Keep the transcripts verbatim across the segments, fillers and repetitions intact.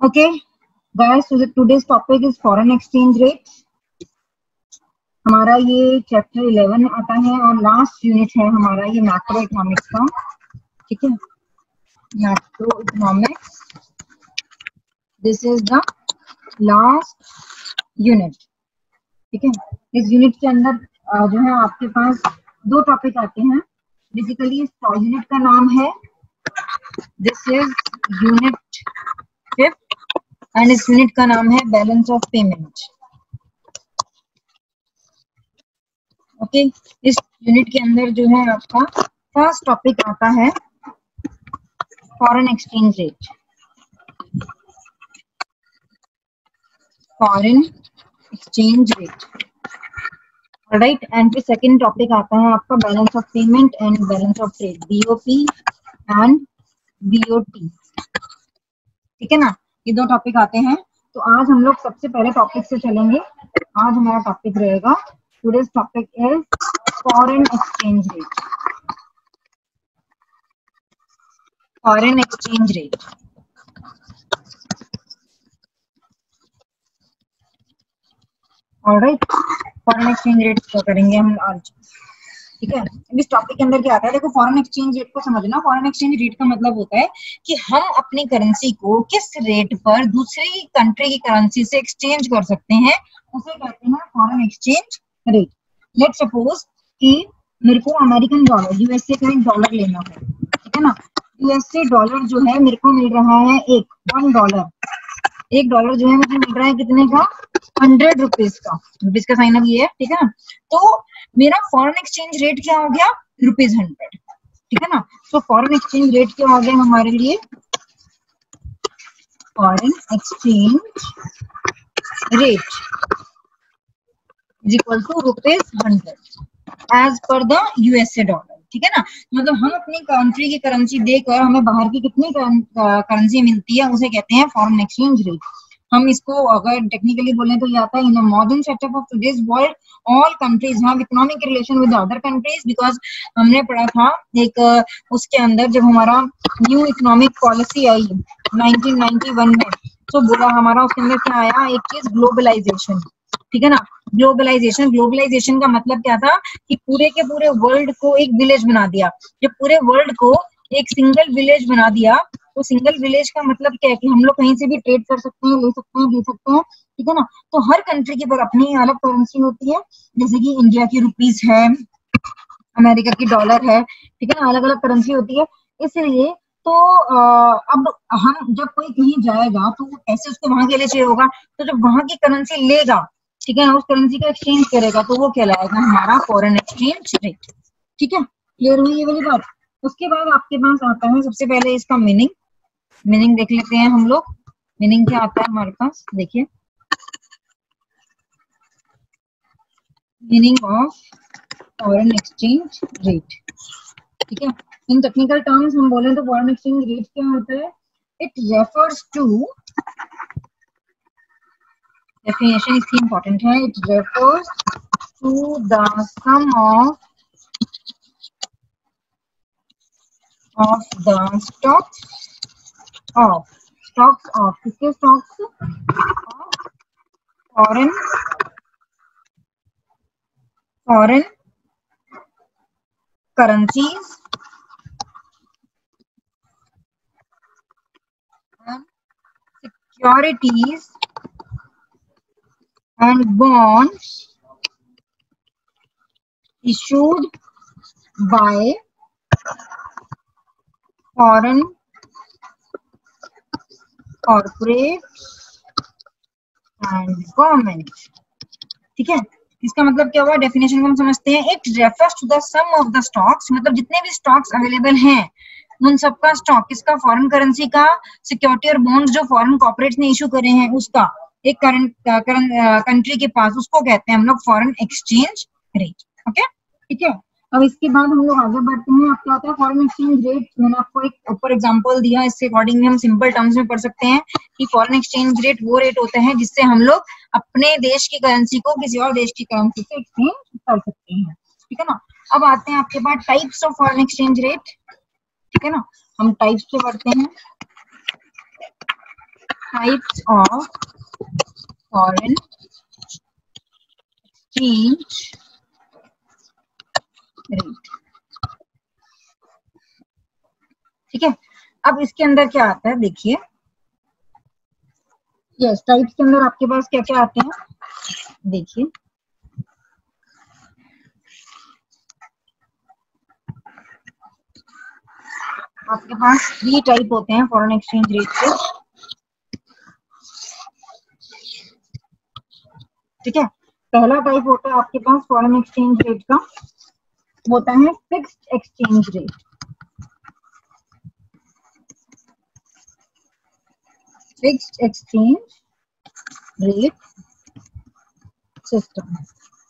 Okay, guys, so the today's topic is foreign exchange rates. हमारा ये chapter eleven आता है और लास्ट यूनिट है हमारा ये मैक्रो इकोनॉमिक्स का. ठीक है, macro economics, this is the last unit. ठीक है, इस यूनिट के अंदर जो है आपके पास दो टॉपिक आते हैं. बेसिकली इस यूनिट का नाम है, this is unit fifth, and इस यूनिट का नाम है balance of payment. Okay okay, इस यूनिट के अंदर जो है आपका फर्स्ट टॉपिक आता है foreign exchange rate. Foreign exchange rate, right. And फिर सेकंड टॉपिक आता है आपका balance of payment and balance of trade, BOP and BOT. ठीक है ना, ये दो टॉपिक आते हैं. तो आज हम लोग सबसे पहले टॉपिक से चलेंगे. आज हमारा टॉपिक रहेगा, today's topic is foreign exchange rate. Foreign exchange rate. Alright, foreign exchange rate क्या करेंगे हम आज. ठीक है, इस टॉपिक के अंदर क्या आता है, देखो फॉरेन एक्सचेंज रेट को समझना. फॉरेन एक्सचेंज रेट का मतलब होता है कि हम अपनी करेंसी को किस रेट पर दूसरी कंट्री की करेंसी से एक्सचेंज कर सकते हैं, उसे कहते हैं foreign exchange rate. Let's suppose कि मेरे को अमेरिकन डॉलर, यूएसए का एक डॉलर लेना है. ठीक है ना, यूएसए डॉलर जो है मेरे को मिल रहा है एक वन डॉलर. एक डॉलर जो है मुझे मिल रहा है कितने का, हंड्रेड रुपीज का. रुपीज का साइन अब ये है. ठीक है ना, तो मेरा फॉरेन एक्सचेंज रेट क्या हो गया, रुपीज हंड्रेड. ठीक है ना, तो फॉरेन एक्सचेंज रेट क्या हो गया हमारे लिए, foreign exchange rate is equal to rupees hundred as per the USA dollar. ठीक है ना, मतलब हम अपनी कंट्री की करेंसी देकर हमें बाहर की कितनी करेंसी मिलती है उसे कहते हैं फॉरेन एक्सचेंज रेट. हम इसको अगर टेक्निकली बोलें तो ये आता है, in the modern setup of today's world all countries have economic relation with other countries. Because हमने पढ़ा था एक उसके अंदर जब हमारा न्यू इकोनॉमिक पॉलिसी आई नाइनटीन नाइंटी वन में, तो बोला हमारा उसके अंदर क्या आया, एक चीज ग्लोबलाइजेशन. ठीक है ना, ग्लोबलाइजेशन. ग्लोबलाइजेशन का मतलब क्या था कि पूरे के पूरे वर्ल्ड को एक विलेज बना दिया. जब पूरे वर्ल्ड को एक सिंगल विलेज बना दिया, तो सिंगल विलेज का मतलब क्या है कि हम लोग कहीं से भी ट्रेड कर सकते हैं, ले सकते हैं, दे सकते हैं. ठीक है ना, तो हर कंट्री की पर अपनी अलग करेंसी होती है. जैसे कि इंडिया की रुपीज है, अमेरिका की डॉलर है. ठीक है ना, अलग अलग करेंसी होती है. इसलिए तो आ, अब हम जब कोई कहीं जाएगा तो कैसे उसको वहां के लिए चाहिए होगा, तो जब वहां की करेंसी लेगा, ठीक है ना, उस करेंसी का एक्सचेंज करेगा, तो वो कहलाएगा हमारा फॉरेन एक्सचेंज रेट. ठीक है, क्लियर हुई ये वाली बात. उसके बाद आपके पास आता है सबसे पहले इसका मीनिंग. मीनिंग देख लेते हैं हम लोग. मीनिंग क्या आता है हमारे पास, देखिए, meaning of foreign exchange rate. ठीक है, इन टेक्निकल टर्म्स हम बोले तो फॉरेन एक्सचेंज रेट क्या होता है, इट रेफर्स टू, डेफिनेशन इसकी इंपॉर्टेंट है, it refers to the sum of of the stocks of stocks of किसके stocks of foreign foreign currencies and securities and bonds issued by foreign corporates and government. ठीक है, इसका मतलब क्या हुआ, definition को हम समझते हैं. It refers to the sum of the stocks, मतलब जितने भी स्टॉक्स अवेलेबल हैं उन सबका स्टॉक किसका, फॉरेन करेंसी का, सिक्योरिटी और बॉन्ड्स जो फॉरेन कॉर्पोरेट्स ने इशू करे हैं उसका, एक करंट कंट्री के पास, उसको कहते हैं हम लोग फॉरेन एक्सचेंज रेट. ओके, ठीक है. अब इसके बाद हम लोग आगे बढ़ते हैं. अब क्या होता है फॉरेन एक्सचेंज रेट, मैंने आपको एक ऊपर एग्जांपल दिया, इससे अकॉर्डिंगली हम सिंपल टर्म्स में पढ़ सकते हैं कि फॉरेन एक्सचेंज रेट वो रेट होता है जिससे हम लोग अपने देश की करेंसी को किसी और देश की करेंसी से एक्सचेंज कर सकते हैं. ठीक है ना, अब आते हैं आपके पास types of foreign exchange rate. ठीक है ना, हम टाइप्स पे पढ़ते हैं. Types of foreign exchange rate. ठीक है, अब इसके अंदर क्या आता है देखिए, यस टाइप्स के अंदर आपके पास क्या क्या आते हैं देखिए, आपके पास थ्री टाइप होते हैं फॉरेन एक्सचेंज रेट के। ठीक है, पहला टाइप होता है आपके पास फॉरेन एक्सचेंज रेट का, होता है fixed exchange rate. Fixed exchange rate system.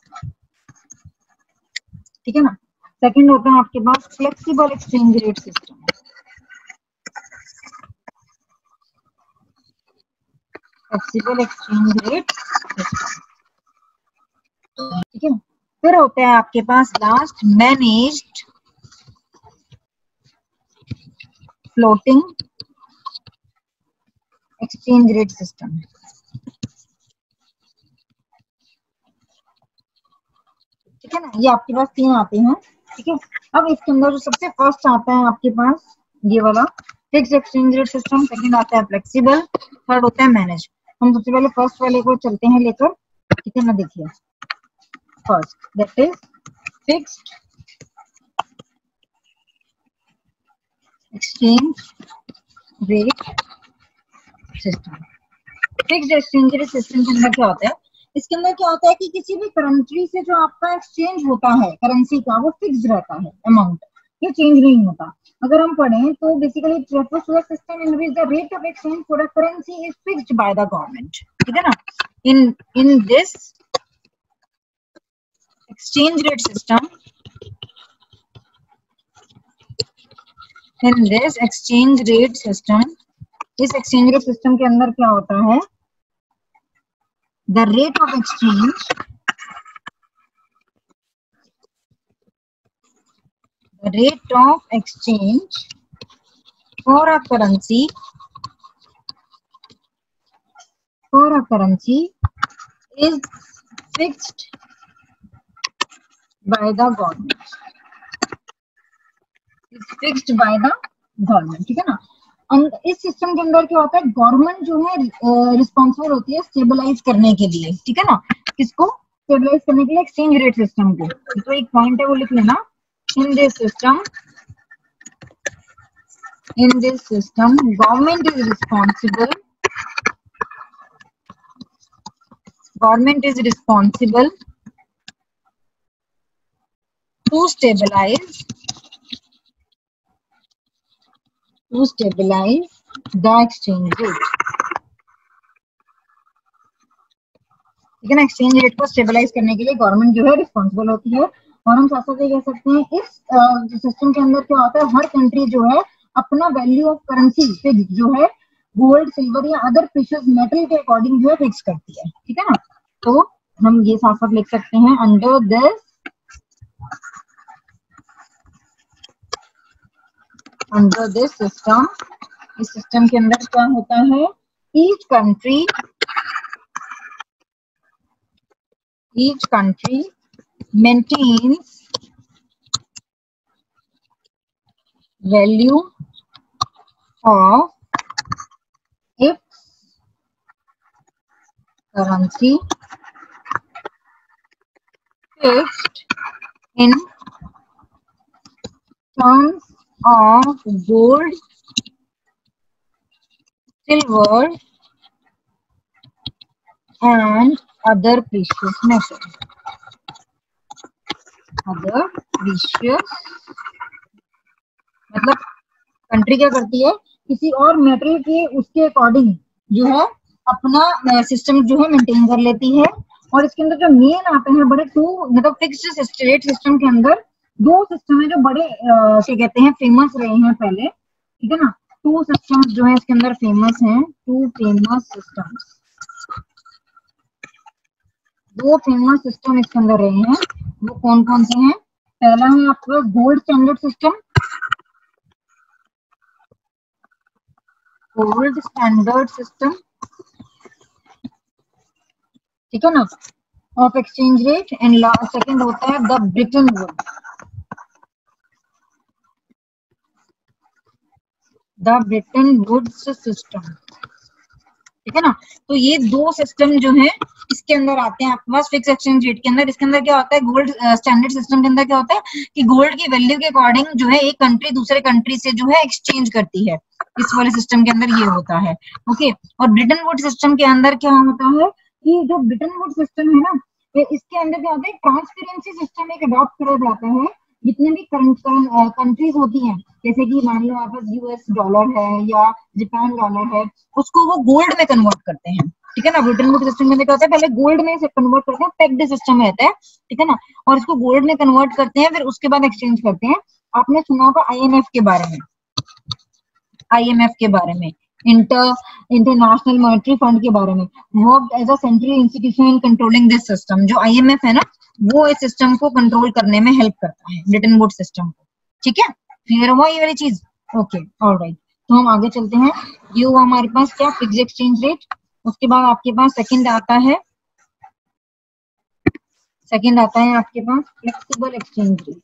ठीक है ना। सेकंड होता है आपके पास flexible exchange rate system. Flexible exchange rate system. ठीक है, फिर होता है आपके पास last managed floating exchange rate system. ठीक है ना, ये आपके पास तीन आते हैं। ठीक है, अब इसके अंदर जो सबसे फर्स्ट आता है आपके पास ये वाला fixed exchange rate system, second आता है फ्लेक्सिबल, थर्ड होता है मैनेज। हम सबसे पहले फर्स्ट वाले को चलते हैं लेकर। ठीक है ना, देखिए first that is fixed exchange rate system. Fixed exchange rate system के अंदर क्या होता है, इसके अंदर क्या होता है कि किसी भी करेंसी से जो आपका एक्सचेंज होता है करेंसी का, वो फिक्स रहता है अमाउंट, ये चेंज नहीं होता। अगर हम पढ़ें तो basically it refers to a system in which the rate of exchange for a currency is fixed by the government. ठीक है ना, in in this exchange rate system, in this exchange rate system, इस exchange rate system के अंदर क्या होता है, the rate of exchange, the rate of exchange for a currency, for a currency is fixed by the government, is fixed by the government। ठीक है ना, इस सिस्टम के अंदर क्या होता है, गवर्नमेंट जो है रिस्पॉन्सिबल होती है स्टेबलाइज करने के लिए। ठीक है ना, किसको स्टेबलाइज करने के लिए, एक्सचेंज रेट सिस्टम को। तो एक पॉइंट है वो लिख लेना, in this system, in this system government is responsible, government is responsible to stabilize, to stabilize the exchange rate। ठीक है ना, एक्सचेंज रेट को स्टेबलाइज करने के लिए गवर्नमेंट जो है रिस्पॉन्सिबल होती है। और हम साथ साथ ये कह सकते हैं इस सिस्टम के अंदर क्या होता है, हर कंट्री जो है अपना वैल्यू ऑफ करेंसी फिक्स जो है गोल्ड सिल्वर या अदर प्रेशियस मेटल के अकॉर्डिंग जो है फिक्स करती है। ठीक है ना, तो हम ये साथ साथ लिख सकते हैं, under this, under this system, इस सिस्टम के अंदर क्या होता है, each country, each country maintains value of its currency fixed in terms of gold, silver and other precious metals, other precious, मतलब कंट्री क्या करती है, किसी और मेटल के उसके अकॉर्डिंग जो है अपना सिस्टम जो है मेंटेन कर लेती है। और इसके अंदर जो मेन आते हैं बड़े टू, मतलब फिक्स्ड रेट सिस्टम के अंदर दो सिस्टम है जो बड़े क्या कहते हैं फेमस रहे हैं पहले। ठीक है ना, टू सिस्टम्स जो है इसके अंदर फेमस हैं, टू फेमस सिस्टम्स, दो फेमस सिस्टम इसके अंदर रहे हैं, वो कौन कौन से हैं। पहला है आपका gold standard system, gold standard system, ठीक है ना, of exchange rate. And second होता है the Bretton Woods, the Bretton Woods system, ठीक है ना। तो ये दो सिस्टम जो है इसके अंदर आते हैं आपके पास फिक्स एक्सचेंज रेट के अंदर। इसके अंदर क्या होता है, गोल्ड स्टैंडर्ड सिस्टम के अंदर क्या होता है कि गोल्ड की वैल्यू के अकॉर्डिंग जो है एक कंट्री दूसरे कंट्री से जो है एक्सचेंज करती है, इस वाले सिस्टम के अंदर ये होता है। ओके, और ब्रिटन वुड सिस्टम के अंदर क्या होता है कि जो ब्रिटन वुड सिस्टम है ना, इसके अंदर क्या होता है, ट्रांसपेरेंसी सिस्टम एक अडॉप्ट करा जाता है। जितने भी कंट्रीज होती हैं, जैसे कि मान लो आपके पास यूएस डॉलर है या जापान डॉलर है, उसको वो गोल्ड में कन्वर्ट करते हैं, ठीक है ना। ब्रिटन वुड सिस्टम में क्या होता है, पहले गोल्ड में से कन्वर्ट करते हैं, पेक्ड सिस्टम रहता है, ठीक है ना, और इसको गोल्ड में कन्वर्ट करते हैं, फिर उसके बाद एक्सचेंज करते हैं। आपने सुना होगा आईएमएफ के बारे में, आईएमएफ के बारे में, इंटर इंटरनेशनल मॉनेटरी फंड के बारे में, work as a central institution in controlling this system. जो आईएमएफ है ना, वो इस सिस्टम को कंट्रोल करने में हेल्प करता है, ब्रिटन वुड सिस्टम को, ठीक है। क्लियर हुआ ये वाली चीज? Okay, alright. तो हम आगे चलते हैं। ये हुआ हमारे पास क्या, फिक्स एक्सचेंज रेट। उसके बाद आपके पास सेकंड आता है, सेकंड आता है आपके पास flexible exchange rate,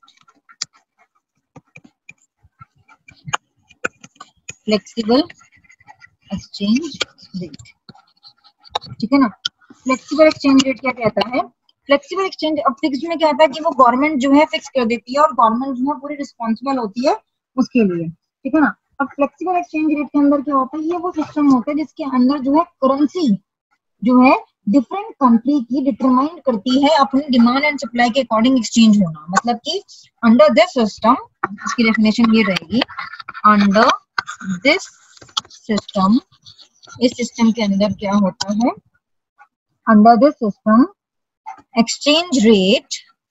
flexible exchange rate, ठीक है ना। फ्लेक्सिबल एक्सचेंज रेट क्या कहता है, फ्लेक्सिबल एक्सचेंज, अब फिक्स्ड में क्या होता है कि वो गवर्नमेंट जो है फिक्स कर देती है और गवर्नमेंट जो है पूरी रिस्पॉन्सिबल होती है उसके लिए, ठीक है ना। अब फ्लेक्सिबल एक्सचेंज रेट के अंदर क्या होता है, ये वो सिस्टम होता है जिसके अंदर जो है करेंसी जो है डिफरेंट कंट्री की डिटरमाइन करती है अपनी डिमांड एंड सप्लाई के अकॉर्डिंग एक्सचेंज होना। मतलब कि अंडर दिस सिस्टम, इसकी डेफिनेशन ये रहेगी, अंडर दिस सिस्टम, इस सिस्टम के अंदर क्या होता है, under this system exchange rate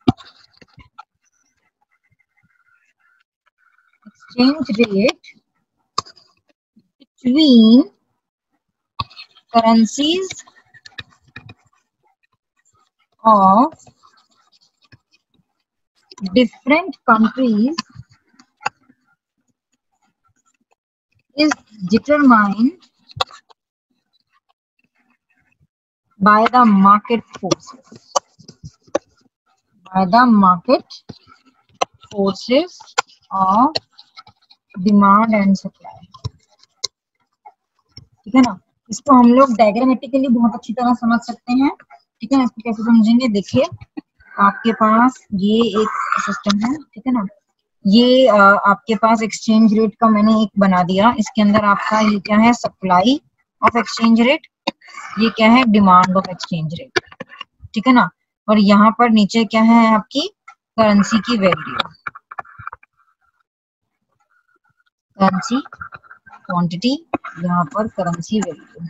exchange rate between currencies of different countries is determined by the market forces, by the market forces of demand and supply, ठीक है ना। इसको हम लोग डायग्रामेटिकली बहुत अच्छी तरह समझ सकते हैं, ठीक है ना। इसको कैसे समझेंगे, देखिए आपके पास ये एक सिस्टम है, ठीक है ना। ये आ, आपके पास एक्सचेंज रेट का मैंने एक बना दिया, इसके अंदर आपका ये क्या है, सप्लाई ऑफ एक्सचेंज रेट, ये क्या है, डिमांड ऑफ एक्सचेंज रेट, ठीक है ना। और यहाँ पर नीचे क्या है आपकी करेंसी की वैल्यू, करेंसी क्वांटिटी, यहाँ पर करेंसी वैल्यू,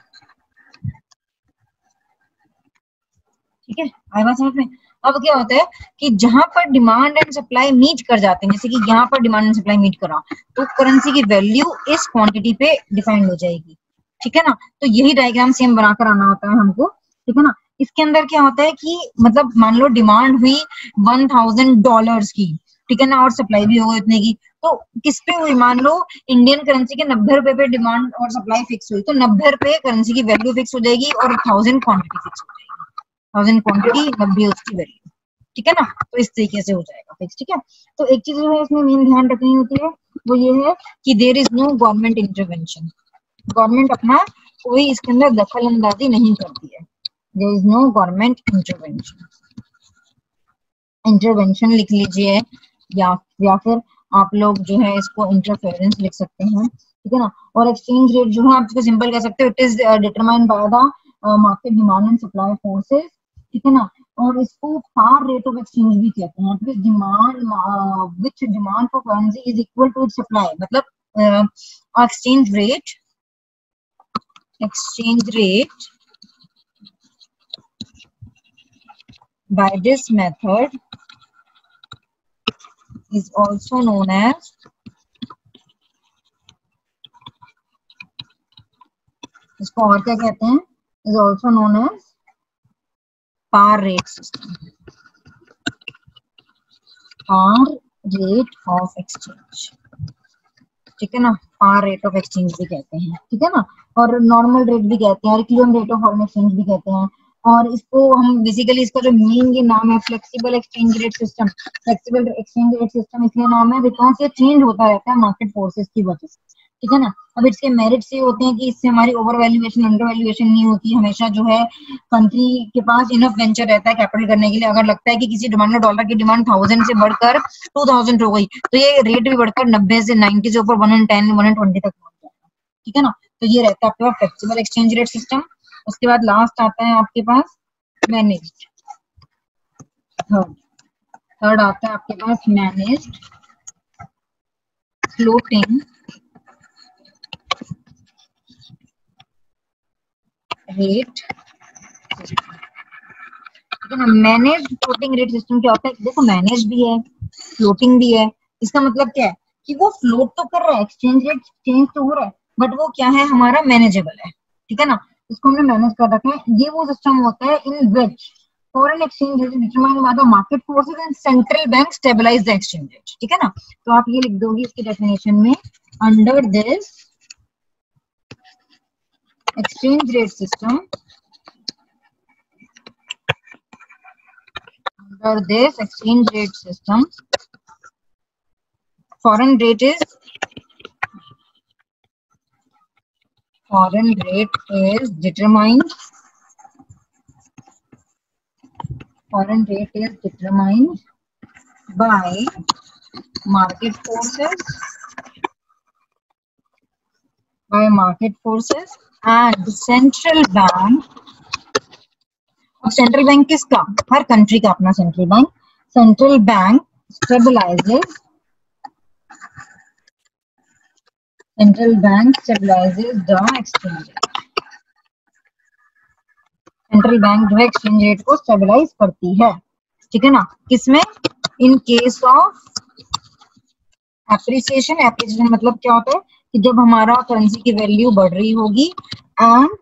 ठीक है। आए बात समझ में? अब क्या होता है कि जहां पर डिमांड एंड सप्लाई मीट कर जाते हैं, जैसे कि यहाँ पर डिमांड एंड सप्लाई मीट करा, तो करेंसी की वैल्यू इस क्वांटिटी पे डिफाइन हो जाएगी, ठीक है ना। तो यही डायग्राम सेम बनाकर आना होता है हमको, ठीक है ना। इसके अंदर क्या होता है कि मतलब मान लो डिमांड हुई वन थाउजेंड डॉलर्स की, ठीक है ना, और सप्लाई भी हो गई इतने की, तो किस पे हुई, मान लो इंडियन करेंसी के नब्बे रुपए पे डिमांड और सप्लाई फिक्स हुई, तो नब्बे रुपए करेंसी की वैल्यू फिक्स हो जाएगी और थाउजेंड क्वांटिटी फिक्स हो जाएगी, थाउजेंड क्वांटिटी नब्बे उसकी वैल्यू, ठीक है ना। तो इस तरीके से हो जाएगा फिक्स, ठीक है। तो एक चीज जो है इसमें मेन ध्यान रखनी होती है, वो ये है कि there is no government intervention, government अपना कोई इसके अंदर दखल अंदाजी नहीं करती है, there is no government intervention, intervention लिख लीजिए, या या फिर आप लोग जो है इसको इंटरफेरेंस लिख सकते हैं, ठीक है ना। और एक्सचेंज रेट जो है आप इसको सिंपल कह सकते हो, it is determined by the market demand and supply forces, ठीक है ना। और इसको पार रेट ऑफ एक्सचेंज भी कहते हैं, which demand which demand for currency is equal to its supply, मतलब exchange rate, exchange rate by this method is also known as इसको और क्या कहते हैं, is also known as par rate system, par rate of exchange, ठीक है ना। par rate of exchange भी कहते हैं, ठीक है ना। और नॉर्मल रेट भी कहते हैं, और equilibrium rate of foreign exchange भी कहते हैं, और इसको हम बेसिकली इसका जो मेन ये नाम है flexible exchange rate system. Flexible exchange rate system इसलिए नाम है बिकॉज ये चेंज होता रहता है मार्केट फोर्सेस की वजह से, ठीक है ना। अब इसके मेरिट्स ये होते हैं कि इससे हमारी ओवर वैल्यूएशन अंडर वैल्यूएशन नहीं होती, हमेशा जो है कंट्री के पास इनफ वेंचर रहता है कैपिटल करने के लिए। अगर लगता है कि किसी डिमांड डॉलर की डिमांड थाउजेंड से बढ़कर टू थाउजेंड हो गई तो ये रेट भी बढ़कर नब्बे से नाइन्टी से ऊपर one and ten one and twenty तक पहुंच जाएगा, ठीक है ना। तो ये रहता है आपके पास फ्लेक्सिबल एक्सचेंज रेट सिस्टम। उसके बाद लास्ट आता है आपके पास मैनेज्ड। थर्ड थर्ड आता है आपके पास मैनेज्ड फ्लोटिंग रेट सिस्टम, ठीक है ना। मैनेज फ्लोटिंग रेट सिस्टम क्या होता है, देखो मैनेज भी है फ्लोटिंग भी है। इसका मतलब क्या है कि वो फ्लोट तो कर रहा है, एक्सचेंज रेट चेंज तो हो रहा है, बट वो क्या है हमारा मैनेजेबल है, ठीक है ना। इसको हमने मैनेज कर रखा है। ये वो सिस्टम होता है in which foreign exchange rate determined by the market forces and central bank stabilise the exchange rate, ठीक है ना। तो आप ये लिख दोगे इसकी डेफिनेशन में, under this exchange rate system, under this exchange rate system, foreign rate is foreign rate is determined foreign rate is determined by market forces by market forces and central bank। अब central bank किसका, हर country का अपना central bank. Central bank stabilises central bank stabilises the exchange rate. Central bank जो है exchange rate को stabilise करती है, ठीक है ना। किसमें, in case of appreciation. Appreciation मतलब क्या होता है कि जब हमारा करेंसी की वैल्यू बढ़ रही होगी, एंड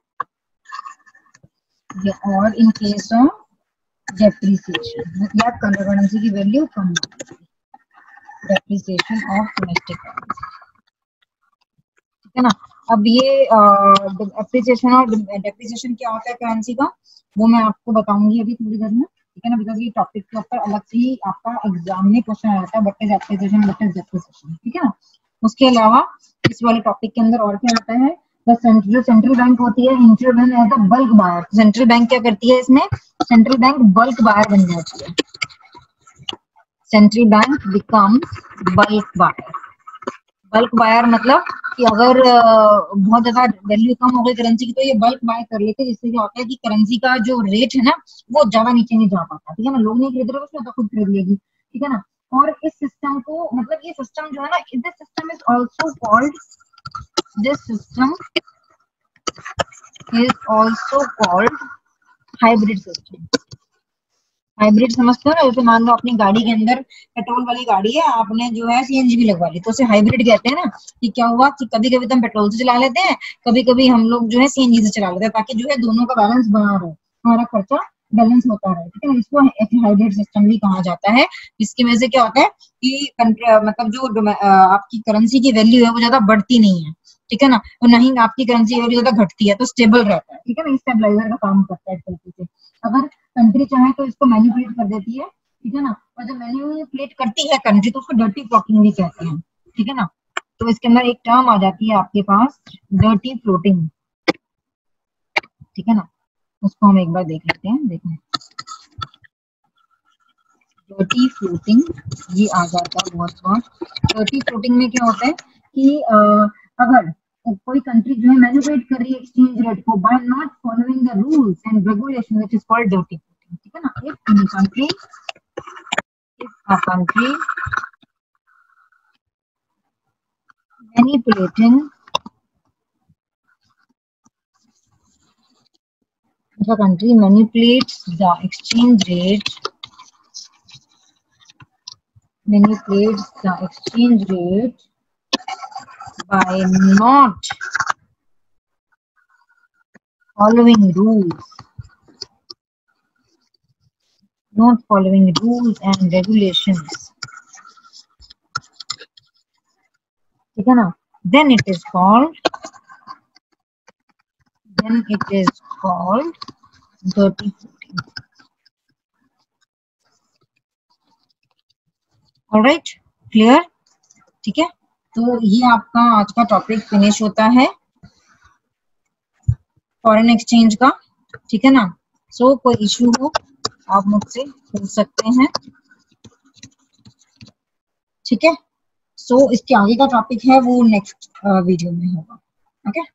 और इन केस ऑफ डेप्रिसिएशन मतलब करेंसी की वैल्यू कम होगी, डेप्रिसिएशन ऑफ डोमेस्टिक करेंसी, ठीक है ना। अब ये एप्रिसिएशन और डेप्रिसिएशन क्या होता है करेंसी का, वो मैं आपको बताऊंगी अभी थोड़ी देर में, ठीक है ना। बिकॉज ये टॉपिक के ऊपर अलग से ही आपका एग्जाम में क्वेश्चन आ जाता है, what is appreciation what is depreciation, ठीक है ना। उसके अलावा इस वाले टॉपिक के अंदर और क्या आता है, जो सेंट्रल बैंक होती है intervene as a bulk buyer. Central bank क्या करती है इसमें, सेंट्रल बैंक बल्क बायर बन जाती है। Central bank becomes bulk buyer. Bulk buyer मतलब कि अगर बहुत ज्यादा वैल्यू कम हो गई करेंसी की तो ये बल्क बाय कर लेते हैं, जिससे क्या होता है कि करेंसी का जो रेट है ना वो ज्यादा नीचे नहीं जा पाता, ठीक है ना। लोग नहीं खरीद रहे उसमें तो खुद खरीद लेगी, ठीक है ना। और इस सिस्टम को मतलब ये सिस्टम जो है ना, this system is also called this system is also called hybrid system. Hybrid समझते हो ना, जैसे मान लो अपनी गाड़ी के अंदर पेट्रोल वाली गाड़ी है, आपने जो है सीएनजी भी लगवा ली तो उसे हाइब्रिड कहते हैं ना। कि क्या हुआ कि कभी कभी तो हम पेट्रोल से चला लेते हैं, कभी कभी हम लोग जो है सीएनजी से चला लेते हैं, ताकि जो है दोनों का बैलेंस बना रहे, हमारा खर्चा बैलेंस होता रहे, ठीक है ना। इसको हाइब्रिड सिस्टम भी कहा जाता है। इसकी वजह से क्या होता है कि मतलब जो आपकी करेंसी की वैल्यू है वो ज्यादा बढ़ती नहीं है, ठीक है ना, और नहीं आपकी करेंसी वैल्यू ज्यादा घटती है, तो स्टेबल रहता है, ठीक है ना। स्टेबलाइजर का काम करता है तरीके से। अगर कंट्री चाहे तो इसको मैनिपुलेट कर देती है, ठीक है ना। और जब मैनिपुलेट करती है कंट्री तो उसको डर्टी फ्लोटिंग भी कहते हैं, ठीक है ना। तो इसके अंदर एक टर्म आ जाती है आपके पास डर्टी फ्लोटिंग, ठीक है ना। उसको हम एक बार देख लेते हैं, देखें डर्टी फ्लोटिंग ये आ जाता है बहुत बार। डर्टी फ्लोटिंग में क्या होता है कि आ, अगर कोई कंट्री जो है मैनिपुलेट कर रही है एक्सचेंज रेट को by not following the rules and regulation which is called dirty floating, ठीक है ना। If in country if a country manipulating the country manipulates the exchange rate manipulates the exchange rate by not following rules not following rules and regulations, ठीक है ना, then it is called then it is called thirty forty. Alright, clear, ठीक है। तो ये आपका आज का टॉपिक फिनिश होता है फॉरेन एक्सचेंज का, ठीक है ना। सो so, कोई इशू हो आप मुझसे पूछ सकते हैं, ठीक है। सो so, इसके आगे का टॉपिक है वो नेक्स्ट वीडियो में होगा, ओके okay?